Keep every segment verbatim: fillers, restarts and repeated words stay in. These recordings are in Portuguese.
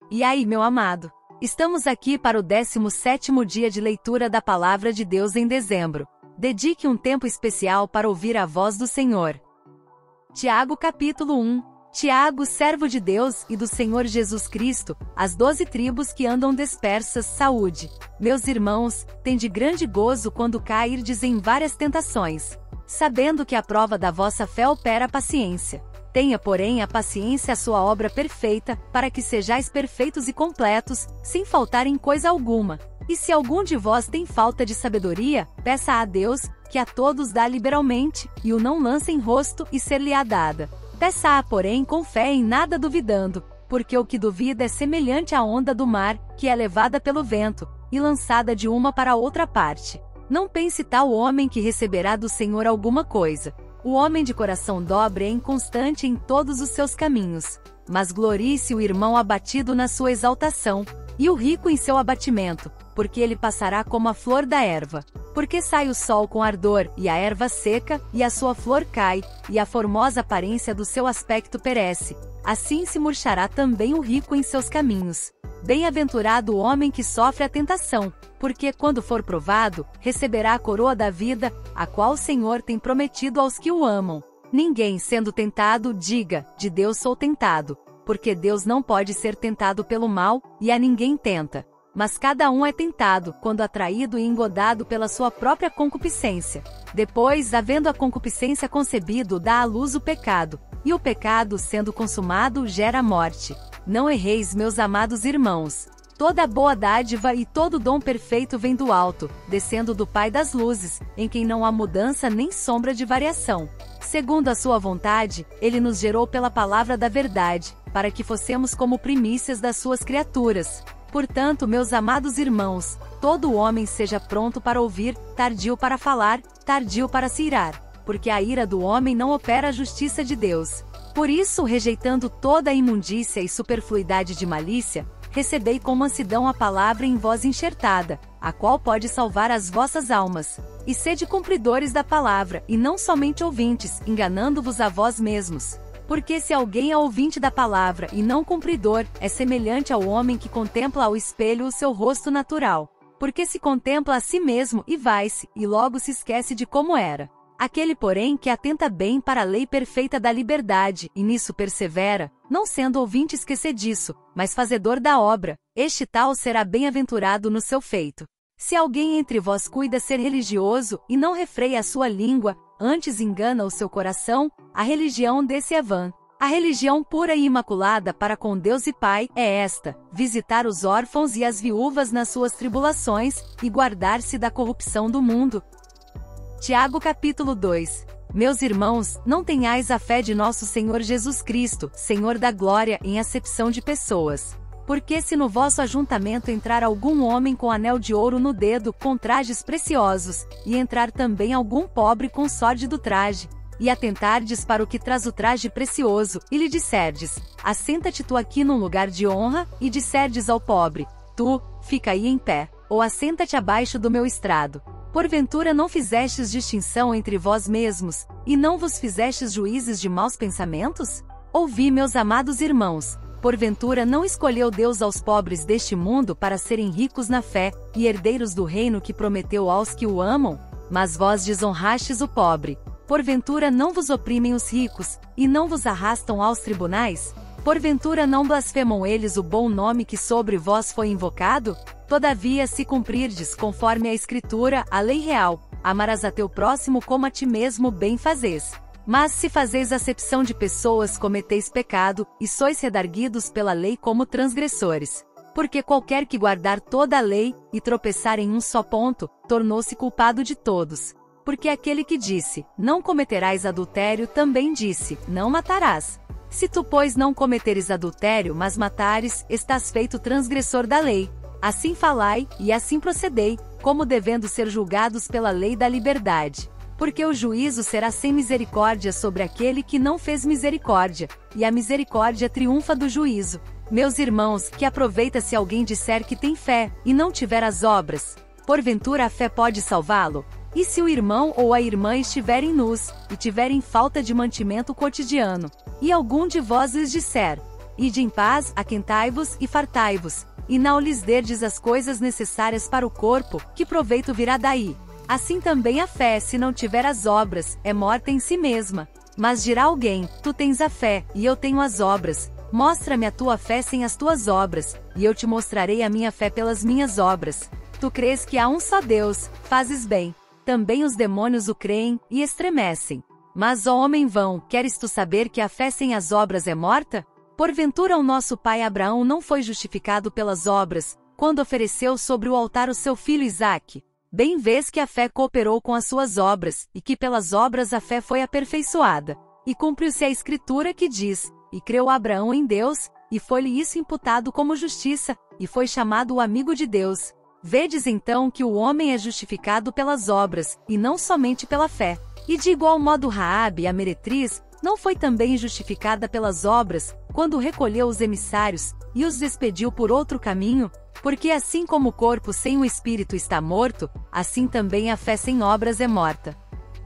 E aí, meu amado? Estamos aqui para o décimo sétimo dia de leitura da Palavra de Deus em dezembro. Dedique um tempo especial para ouvir a voz do Senhor. Tiago capítulo um. Tiago, servo de Deus e do Senhor Jesus Cristo, as doze tribos que andam dispersas, saúde. Meus irmãos, tende grande gozo quando cairdes em várias tentações, sabendo que a prova da vossa fé opera a paciência. Tenha, porém, a paciência a sua obra perfeita, para que sejais perfeitos e completos, sem faltar em coisa alguma. E se algum de vós tem falta de sabedoria, peça a Deus, que a todos dá liberalmente, e o não lança em rosto e ser-lhe-á dada. Peça-a, porém, com fé em nada duvidando, porque o que duvida é semelhante à onda do mar, que é levada pelo vento, e lançada de uma para outra parte. Não pense tal homem que receberá do Senhor alguma coisa. O homem de coração dobre é inconstante em todos os seus caminhos. Mas glorie-se o irmão abatido na sua exaltação, e o rico em seu abatimento, porque ele passará como a flor da erva. Porque sai o sol com ardor, e a erva seca, e a sua flor cai, e a formosa aparência do seu aspecto perece. Assim se murchará também o rico em seus caminhos. Bem-aventurado o homem que sofre a tentação, porque, quando for provado, receberá a coroa da vida, a qual o Senhor tem prometido aos que o amam. Ninguém, sendo tentado, diga, de Deus sou tentado, porque Deus não pode ser tentado pelo mal, e a ninguém tenta. Mas cada um é tentado, quando atraído e engodado pela sua própria concupiscência. Depois, havendo a concupiscência concebido, dá à luz o pecado, e o pecado, sendo consumado, gera a morte. Não erreis, meus amados irmãos. Toda boa dádiva e todo dom perfeito vem do alto, descendo do Pai das luzes, em quem não há mudança nem sombra de variação. Segundo a sua vontade, ele nos gerou pela palavra da verdade, para que fossemos como primícias das suas criaturas. Portanto, meus amados irmãos, todo homem seja pronto para ouvir, tardio para falar, tardio para se irar, porque a ira do homem não opera a justiça de Deus. Por isso, rejeitando toda a imundícia e superfluidade de malícia, recebei com mansidão a palavra em vós enxertada, a qual pode salvar as vossas almas. E sede cumpridores da palavra, e não somente ouvintes, enganando-vos a vós mesmos. Porque se alguém é ouvinte da palavra e não cumpridor, é semelhante ao homem que contempla ao espelho o seu rosto natural. Porque se contempla a si mesmo e vai-se, e logo se esquece de como era. Aquele, porém, que atenta bem para a lei perfeita da liberdade, e nisso persevera, não sendo ouvinte esquecediço, mas fazedor da obra, este tal será bem-aventurado no seu feito. Se alguém entre vós cuida ser religioso, e não refreia a sua língua, antes engana o seu coração, a religião desse é vã. A religião pura e imaculada para com Deus e Pai é esta: visitar os órfãos e as viúvas nas suas tribulações, e guardar-se da corrupção do mundo. Tiago capítulo dois. Meus irmãos, não tenhais a fé de nosso Senhor Jesus Cristo, Senhor da glória, em acepção de pessoas. Porque se no vosso ajuntamento entrar algum homem com anel de ouro no dedo, com trajes preciosos, e entrar também algum pobre com sórdido traje, e atentardes para o que traz o traje precioso, e lhe disserdes, assenta-te tu aqui num lugar de honra, e disserdes ao pobre, tu, fica aí em pé, ou assenta-te abaixo do meu estrado. Porventura não fizestes distinção entre vós mesmos, e não vos fizestes juízes de maus pensamentos? Ouvi, meus amados irmãos. Porventura não escolheu Deus aos pobres deste mundo para serem ricos na fé, e herdeiros do reino que prometeu aos que o amam? Mas vós desonrastes o pobre. Porventura não vos oprimem os ricos, e não vos arrastam aos tribunais? Porventura não blasfemam eles o bom nome que sobre vós foi invocado? Todavia, se cumprirdes conforme a Escritura, a lei real, amarás a teu próximo como a ti mesmo, bem fazes. Mas se fazeis acepção de pessoas, cometeis pecado, e sois redarguidos pela lei como transgressores. Porque qualquer que guardar toda a lei, e tropeçar em um só ponto, tornou-se culpado de todos. Porque aquele que disse, não cometerás adultério, também disse, não matarás. Se tu, pois, não cometeres adultério, mas matares, estás feito transgressor da lei. Assim falai, e assim procedei, como devendo ser julgados pela lei da liberdade. Porque o juízo será sem misericórdia sobre aquele que não fez misericórdia, e a misericórdia triunfa do juízo. Meus irmãos, que aproveita se alguém disser que tem fé, e não tiver as obras? Porventura a fé pode salvá-lo? E se o irmão ou a irmã estiverem nus, e tiverem falta de mantimento cotidiano, e algum de vós lhes disser, Ide em paz, aquentai-vos e fartai-vos, e não lhes derdes as coisas necessárias para o corpo, que proveito virá daí? Assim também a fé, se não tiver as obras, é morta em si mesma. Mas dirá alguém, tu tens a fé, e eu tenho as obras. Mostra-me a tua fé sem as tuas obras, e eu te mostrarei a minha fé pelas minhas obras. Tu crês que há um só Deus, fazes bem. Também os demônios o creem, e estremecem. Mas, ó homem vão, queres tu saber que a fé sem as obras é morta? Porventura o nosso pai Abraão não foi justificado pelas obras, quando ofereceu sobre o altar o seu filho Isaque? Bem vês que a fé cooperou com as suas obras, e que pelas obras a fé foi aperfeiçoada. E cumpriu-se a escritura que diz, e creu Abraão em Deus, e foi-lhe isso imputado como justiça, e foi chamado o amigo de Deus. Vedes então que o homem é justificado pelas obras, e não somente pela fé. E de igual modo Raabe, a meretriz, não foi também justificada pelas obras, quando recolheu os emissários, e os despediu por outro caminho? Porque assim como o corpo sem o espírito está morto, assim também a fé sem obras é morta.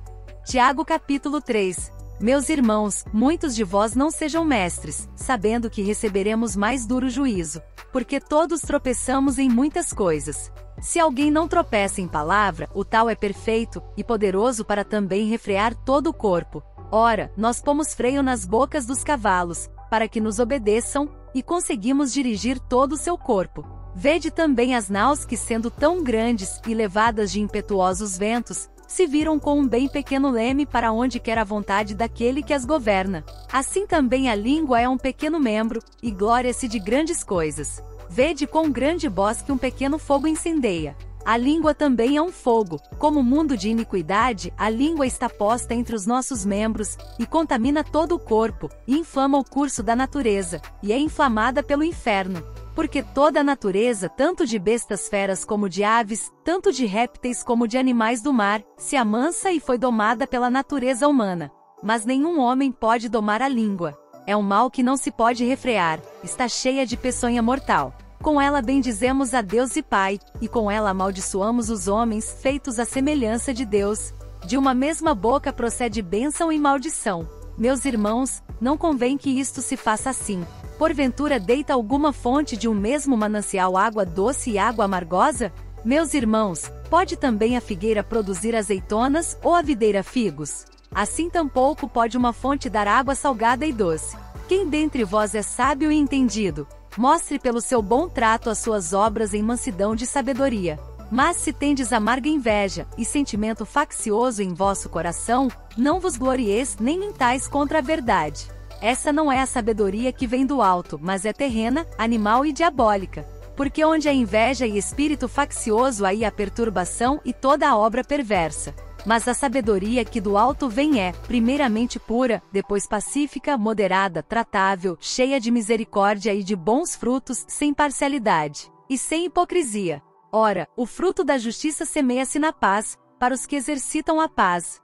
Tiago capítulo três. Meus irmãos, muitos de vós não sejam mestres, sabendo que receberemos mais duro juízo, porque todos tropeçamos em muitas coisas. Se alguém não tropeça em palavra, o tal é perfeito, e poderoso para também refrear todo o corpo. Ora, nós pomos freio nas bocas dos cavalos, para que nos obedeçam, e conseguimos dirigir todo o seu corpo. Vede também as naus que, sendo tão grandes e levadas de impetuosos ventos, se viram com um bem pequeno leme para onde quer a vontade daquele que as governa. Assim também a língua é um pequeno membro, e glória-se de grandes coisas. Vede quão grande bosque um pequeno fogo incendeia. A língua também é um fogo. Como mundo de iniquidade, a língua está posta entre os nossos membros, e contamina todo o corpo, e inflama o curso da natureza, e é inflamada pelo inferno. Porque toda a natureza, tanto de bestas feras como de aves, tanto de répteis como de animais do mar, se amansa e foi domada pela natureza humana. Mas nenhum homem pode domar a língua. É um mal que não se pode refrear, está cheia de peçonha mortal. Com ela bendizemos a Deus e Pai, e com ela amaldiçoamos os homens, feitos à semelhança de Deus. De uma mesma boca procede bênção e maldição. Meus irmãos, não convém que isto se faça assim. Porventura deita alguma fonte de um mesmo manancial água doce e água amargosa? Meus irmãos, pode também a figueira produzir azeitonas, ou a videira figos? Assim tampouco pode uma fonte dar água salgada e doce. Quem dentre vós é sábio e entendido? Mostre pelo seu bom trato as suas obras em mansidão de sabedoria. Mas se tendes amarga inveja, e sentimento faccioso em vosso coração, não vos glorieis nem mintais contra a verdade. Essa não é a sabedoria que vem do alto, mas é terrena, animal e diabólica. Porque onde há inveja e espírito faccioso, aí há perturbação e toda a obra perversa. Mas a sabedoria que do alto vem é, primeiramente pura, depois pacífica, moderada, tratável, cheia de misericórdia e de bons frutos, sem parcialidade e sem hipocrisia. Ora, o fruto da justiça semeia-se na paz, para os que exercitam a paz.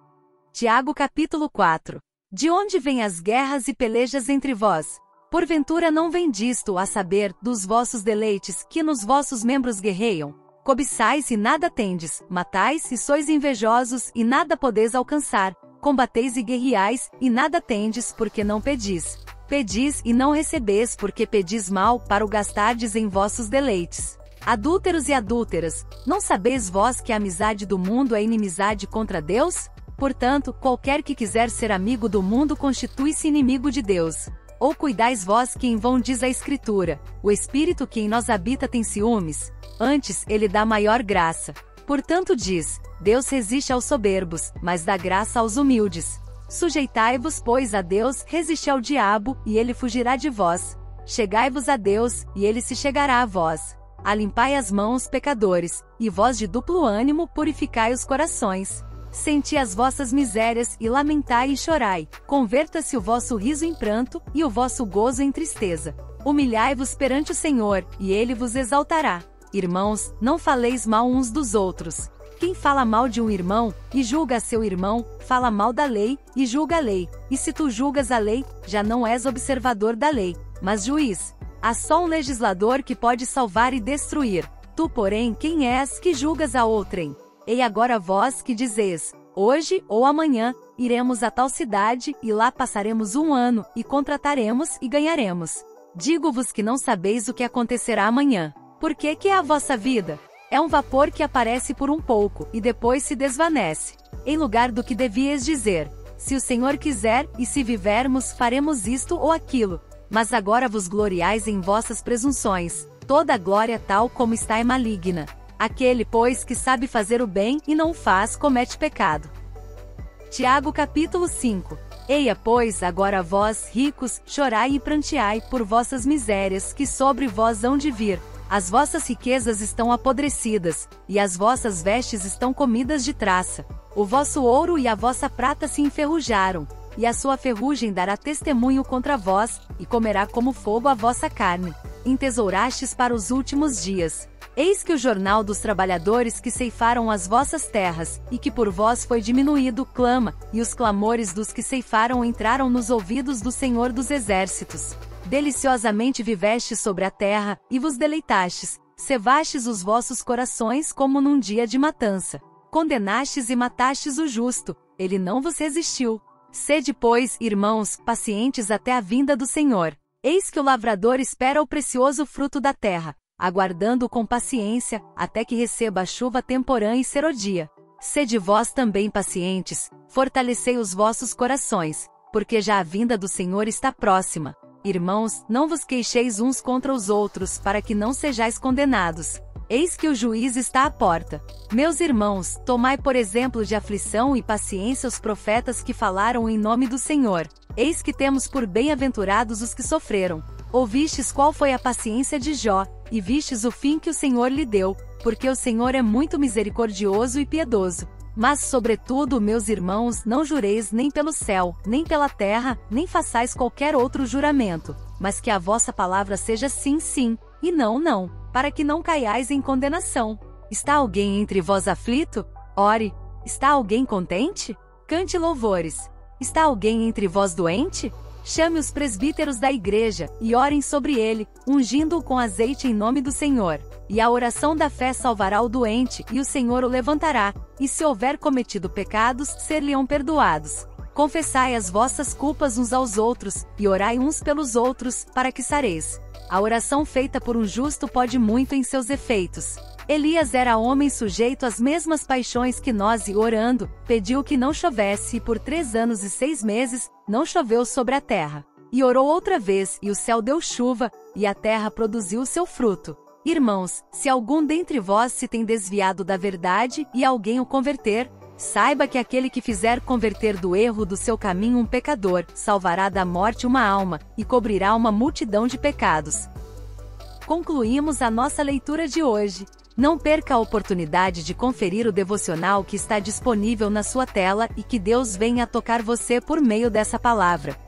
Tiago capítulo quatro. De onde vêm as guerras e pelejas entre vós? Porventura não vem disto, a saber, dos vossos deleites, que nos vossos membros guerreiam? Cobiçais e nada tendes, matais e sois invejosos e nada podeis alcançar, combateis e guerreais, e nada tendes, porque não pedis. Pedis e não recebeis, porque pedis mal, para o gastardes em vossos deleites. Adúlteros e adúlteras, não sabeis vós que a amizade do mundo é inimizade contra Deus? Portanto, qualquer que quiser ser amigo do mundo constitui-se inimigo de Deus. Ou cuidais vós que em vão diz a Escritura, o Espírito que em nós habita tem ciúmes? Antes, ele dá maior graça. Portanto diz, Deus resiste aos soberbos, mas dá graça aos humildes. Sujeitai-vos, pois, a Deus, resisti ao diabo, e ele fugirá de vós. Chegai-vos a Deus, e ele se chegará a vós. Alimpai as mãos, pecadores, e vós de duplo ânimo purificai os corações. Senti as vossas misérias, e lamentai e chorai. Converta-se o vosso riso em pranto, e o vosso gozo em tristeza. Humilhai-vos perante o Senhor, e ele vos exaltará. Irmãos, não faleis mal uns dos outros. Quem fala mal de um irmão, e julga a seu irmão, fala mal da lei, e julga a lei. E se tu julgas a lei, já não és observador da lei, mas juiz. Há só um legislador que pode salvar e destruir. Tu, porém, quem és que julgas a outrem? Ei agora vós que dizeis, hoje ou amanhã, iremos a tal cidade, e lá passaremos um ano, e contrataremos, e ganharemos. Digo-vos que não sabeis o que acontecerá amanhã. Por que que é a vossa vida? É um vapor que aparece por um pouco, e depois se desvanece. Em lugar do que devíeis dizer, se o Senhor quiser, e se vivermos, faremos isto ou aquilo. Mas agora vos gloriais em vossas presunções. Toda a glória tal como está é maligna. Aquele, pois, que sabe fazer o bem e não o faz, comete pecado. Tiago capítulo cinco. Eia, pois, agora vós, ricos, chorai e pranteai por vossas misérias, que sobre vós hão de vir. As vossas riquezas estão apodrecidas, e as vossas vestes estão comidas de traça. O vosso ouro e a vossa prata se enferrujaram, e a sua ferrugem dará testemunho contra vós, e comerá como fogo a vossa carne. Entesourastes para os últimos dias. Eis que o jornal dos trabalhadores que ceifaram as vossas terras, e que por vós foi diminuído, clama, e os clamores dos que ceifaram entraram nos ouvidos do Senhor dos Exércitos. Deliciosamente vivestes sobre a terra, e vos deleitastes, cevastes os vossos corações como num dia de matança. Condenastes e matastes o justo, ele não vos resistiu. Sede, pois, irmãos, pacientes até a vinda do Senhor. Eis que o lavrador espera o precioso fruto da terra, aguardando-o com paciência, até que receba a chuva temporã e serodia. Sede vós também pacientes, fortalecei os vossos corações, porque já a vinda do Senhor está próxima. Irmãos, não vos queixeis uns contra os outros, para que não sejais condenados. Eis que o juiz está à porta. Meus irmãos, tomai por exemplo de aflição e paciência os profetas que falaram em nome do Senhor. Eis que temos por bem-aventurados os que sofreram. Ouvistes qual foi a paciência de Jó, e vistes o fim que o Senhor lhe deu, porque o Senhor é muito misericordioso e piedoso. Mas, sobretudo, meus irmãos, não jureis nem pelo céu, nem pela terra, nem façais qualquer outro juramento, mas que a vossa palavra seja sim, sim, e não, não, para que não caiais em condenação. Está alguém entre vós aflito? Ore. Está alguém contente? Cante louvores. Está alguém entre vós doente? Chame os presbíteros da igreja, e orem sobre ele, ungindo-o com azeite em nome do Senhor. E a oração da fé salvará o doente, e o Senhor o levantará, e se houver cometido pecados, ser-lhe-ão perdoados. Confessai as vossas culpas uns aos outros, e orai uns pelos outros, para que sareis. A oração feita por um justo pode muito em seus efeitos. Elias era homem sujeito às mesmas paixões que nós e, orando, pediu que não chovesse, e por três anos e seis meses, não choveu sobre a terra. E orou outra vez, e o céu deu chuva, e a terra produziu o seu fruto. Irmãos, se algum dentre vós se tem desviado da verdade, e alguém o converter, saiba que aquele que fizer converter do erro do seu caminho um pecador, salvará da morte uma alma, e cobrirá uma multidão de pecados. Concluímos a nossa leitura de hoje. Não perca a oportunidade de conferir o devocional que está disponível na sua tela e que Deus venha a tocar você por meio dessa palavra.